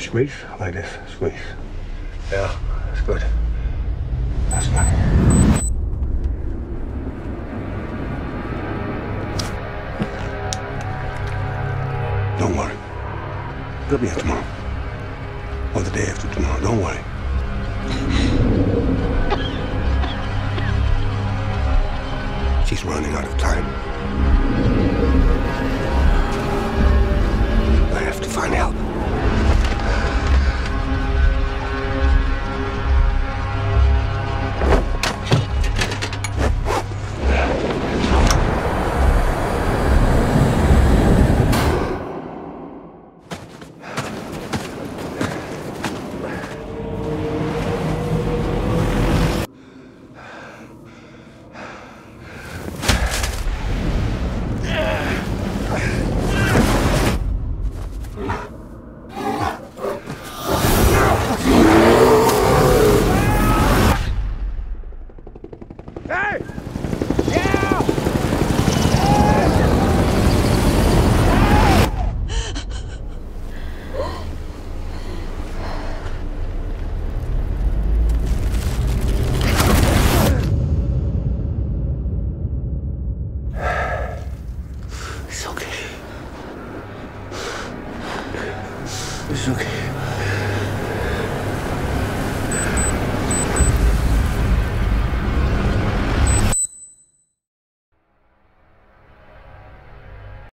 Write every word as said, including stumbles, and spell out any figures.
squeeze like this. Squeeze. Yeah, that's good. That's good. Don't worry. They'll be here tomorrow. Or the day after tomorrow. Don't worry. She's running out of time. I have to find help. It's okay.